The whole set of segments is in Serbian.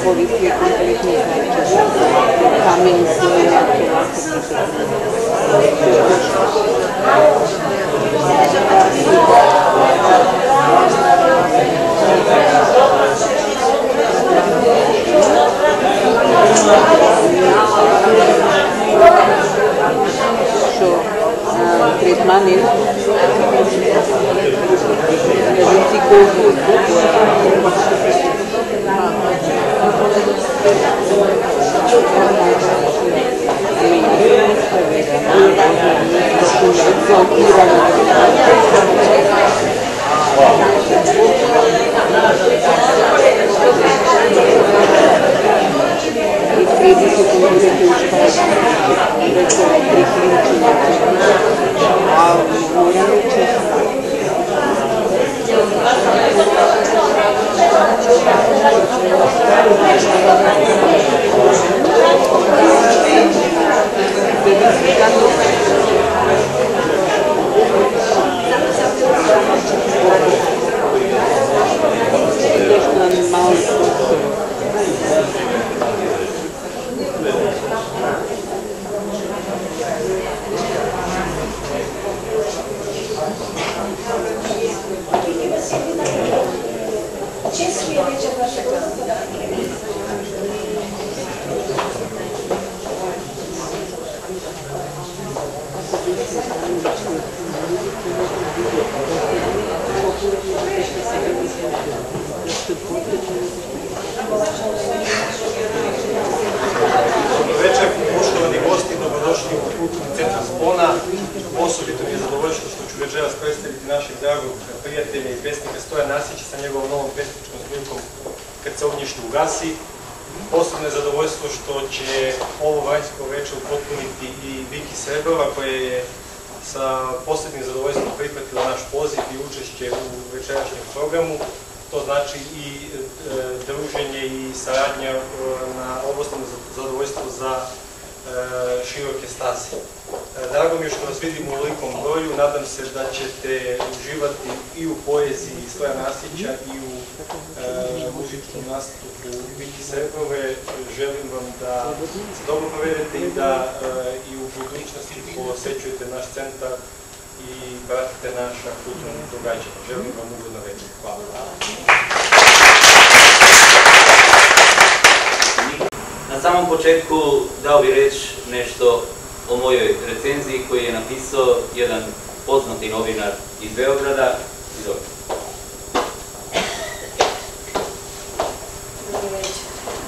koristuje konkretni značaj. Kamen, zvoja, što tretmani Osobito mi je zadovoljstvo što ću večeras predstaviti našeg dragog prijatelja i pesnika Stoja Nasića sa njegovom novom pesničkom zbirkom Kad se ognjište ugasi. Posebno je zadovoljstvo što će ovo vanjsko večer upotpuniti i Viki Srebrova, koja je sa posebnim zadovoljstvom prihvatila naš poziv i učešće u večerašnjem programu. To znači i druženje i saradnja na obostrano zadovoljstvo za široke staze. Drago mi je što vas vidim u velikom broju, nadam se da ćete uživati i u poeziji Stoja Nasića i u muzičkom nastupu Viki Srebrove. Želim vam da se dobro provedete i da i u budućnosti posećujete naš centar i pratite naša kulturna događanja. Želim vam ugodno večer. Hvala. Na samom početku dao bih reći nešto o mojoj recenziji koju je napisao jedan poznati novinar iz Beograda. Izvolite. Dobro večer.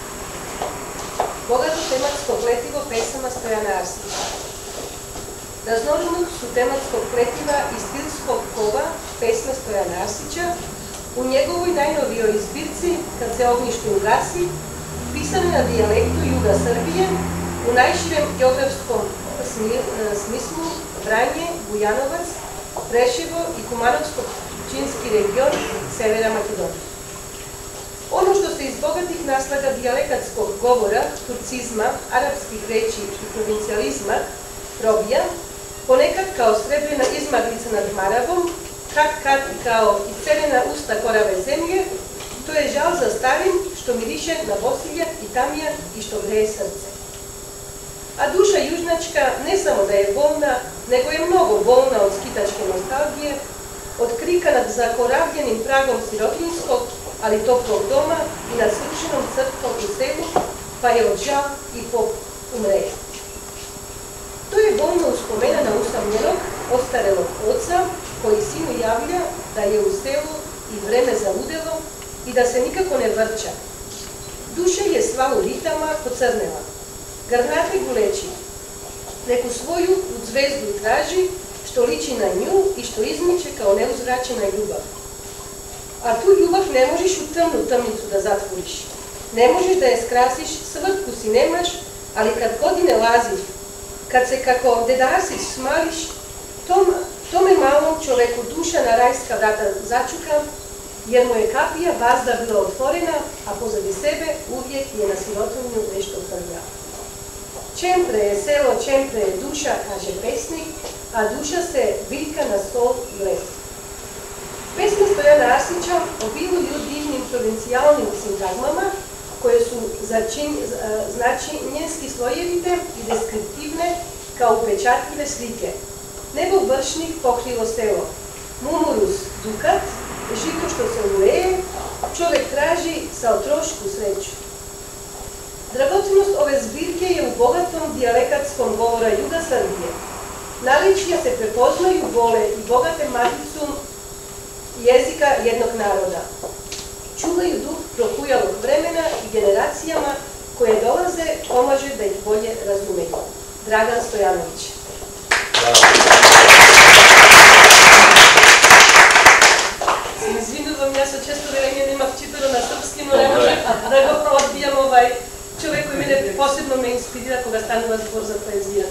Bogato tematsko pletivo pesama Stojana Arsića. Raznožnog su tematskog pletiva i stilskog kova pesma Stojana Arsića u njegovoj najnovijoj zbirci Kad se ognjište ugasi, pisane na dijalektu juga Srbije, u najširem geografskom smislu Vranje, Bujanovac, Preševo i Kumanovsko-Pčinski region severa Makedonije. Ono što se iz bogatih naslaga dijalekatskog govora, turcizma, arapskih reči i provincijalizma probija, ponekad kao srebrna izmaglica nad Maravom, kad kao isceljena usta korave zemlje, to je žal za starim što miriše na bosiljak i tamjan i što greje srce. A duša južnačka ne samo da je bolna, nego je mnogo bolna od skitačke nostalgije, od krika nad zakoravljenim pragom sirotinjskog, ali toplog doma i nad srušenom crkvom u selu, pa je od žal i pop umreja. To je bolno uspomena na usamljenog, ostarelog oca, koji sinu javlja da je u selu i vreme za udelo i da se nikako ne vrća. Duša je sva u ritama pocrnela. Garnate guleći, neku svoju u zvezdu traži, što liči na nju i što izmiče kao neuzvraćena ljubav. A tu ljubav ne možeš u tamnu tamnicu da zatvoriš. Ne možeš da je skrasiš, svrtku si nemaš, ali kad godine lazi, kad se kako Dedarsić smališ, tome malom čoveku duša na rajska vrata začuka, jer mu je kapija vazda bila otvorena, a pozadi sebe uvijek je na sirotinju nešto prljao. Čempre je selo, čempre je duša, kaže pesnik, a duša se biljka na stol i leti. Pesma Stojana Arsića obiluju divnim provincijalnim sintagmama, koje su značenjenski slojevite i deskriptivne kao upečatljive slike. Nebo vršnik pokrilo selo, mumurus dukat, žito što se uleje, čovek traži sa otrošku sreću. Dragocjenost ove zbirke je u bogatom dijalekatskom govora juga Srbije. Naličja se prepoznaju, vole i bogate maticu jezika jednog naroda. Čuvaju duh prohujalog vremena i generacijama koje dolaze pomaže da ih bolje razumeju. Dragan Stojanović. Izvinujem, ja sam često vreme nemam čitano na srpski, no ne može da ga odbijam čovek koji mene posebno me inspirira koga stanova zbor za poezija.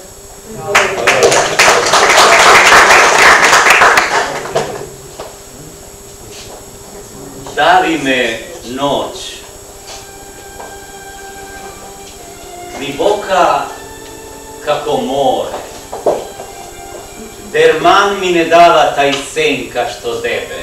Davi me noć, gliboka kako more, derman mi ne dava taj sen ka što debe.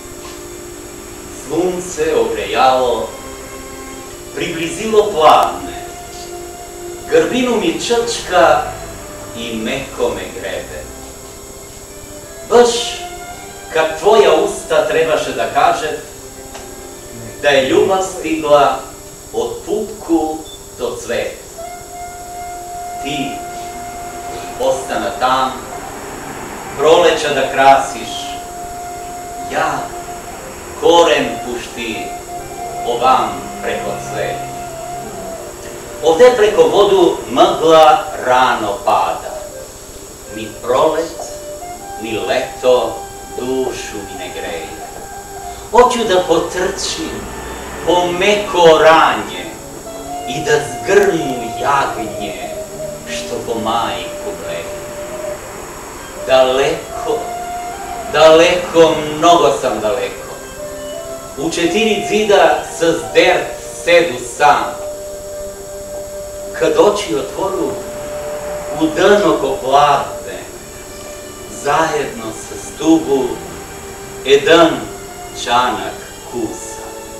Slunce ogrejalo, priblizilo plavne, grbinu mi črčka i meko me grebe. Baš kad tvoja usta trebaše da kaže da je ljubav stigla od pupku do cvet. Ti ostana tam, proleća da krasiš, ja koren pušti ovam preko cvet. Ovde preko vodu mgla rano pada, ni prolet, ni leto dušu mi ne greje. Hoću da potrčim po meko ranje i da zgrnu jagnje što po majku gledu. Daleko, daleko, mnogo sam daleko. U 4 zida sa zdert sedu sam. Kad oči otvoru, u dan oko plavne, zajedno sa stubu, jedan čanak kusa.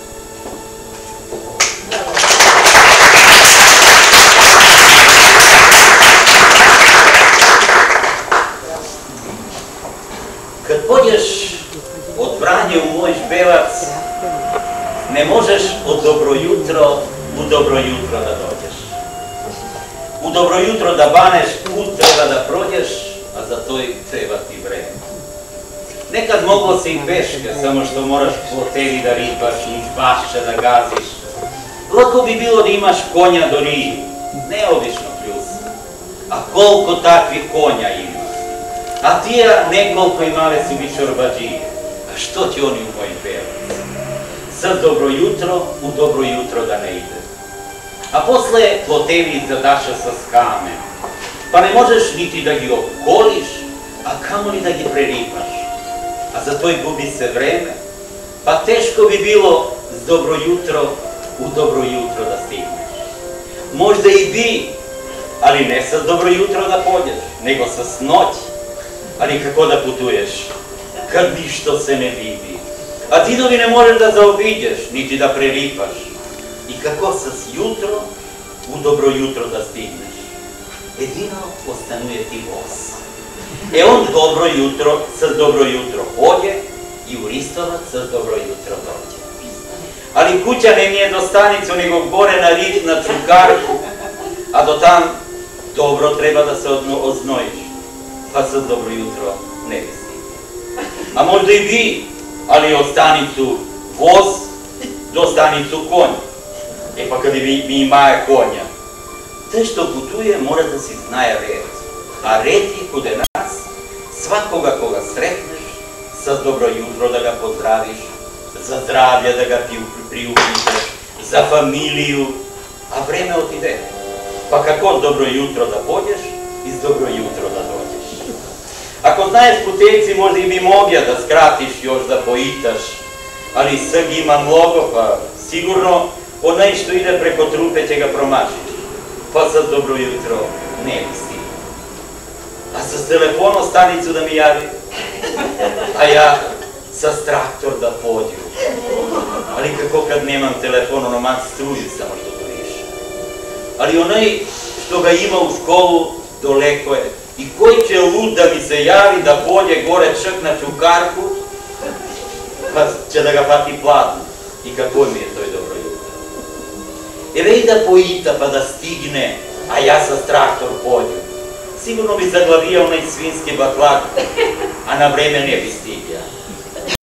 Kad pođeš od Vranje u moj Špevac, ne možeš od dobro jutro u dobro jutro da dođeš. U dobro jutro da baneš, put treba da prođeš, a za to treba ti vreme. Nekad moglo se i peške, samo što moraš po tebi da ribaš i iz bašća da gaziš. Lako bi bilo da imaš konja do Riju, neobično pljusa. A koliko takvih konja ima? A tija nekoliko imale su bi čorbađije. A što ti oni u mojim Pevac? Sad dobro jutro, u dobro jutro da ne ide. A posle plotevi zadaša sa skamen. Pa ne možeš niti da gi okoliš, a kamoli da gi preripaš. A za to i gubi se vreme, pa teško bi bilo s dobro jutro u dobro jutro da stigneš. Možda i bi, ali ne sa dobro jutro da pođeš, nego sa snoć. Ali kako da putuješ, kad ništo se ne vidi, a zidovi ne možeš da zaobiđeš, niti da preripaš. I kako sa jutro u dobro jutro da stigneš, jedino ostanuje ti voz. On dobro jutro, sa dobro jutro pođe i u Ristovac sa dobro jutro dođe. Ali kuća ne nije do stanicu, nego gore na Rit, na Čukarku, a do tam dobro treba da se oznojiš, pa sa dobro jutro ne bi stigli. A možda i bi, ali od stanicu voz do stanicu konj. E pa kada mi imaje konja, te što putuje mora da si znaje red. A red je kod nas, svakoga koga sretneš, sa dobro jutro da ga pozdraviš, za zdravlje da ga priupišeš, za familiju, a vreme otide. Pa kako dobro jutro da pođeš, iz dobro jutro da dođeš. Ako znaješ putevci, možda i bi mogja da skratiš još da poitaš, ali srg ima mnogo, pa sigurno onaj što ide preko trupe će ga promašiti. Pa sad dobro jutro ne bi stigao. A sa telefonom stanicu da mi javi, a ja sa traktor da pođu. Ali kako kad nemam telefon, ono mat struju samo što to više. Ali onaj što ga ima u školu, daleko je. I koji će lud da mi se javi da polje gore črknaću karku, pa će da ga pati platno. I kako mi je to i dobro jutro. Eve i da pojita pa da stigne, a ja sa traktor pođu. Sigurno bi zaglavio onaj svinski baklak, a na vreme ne bi stigao.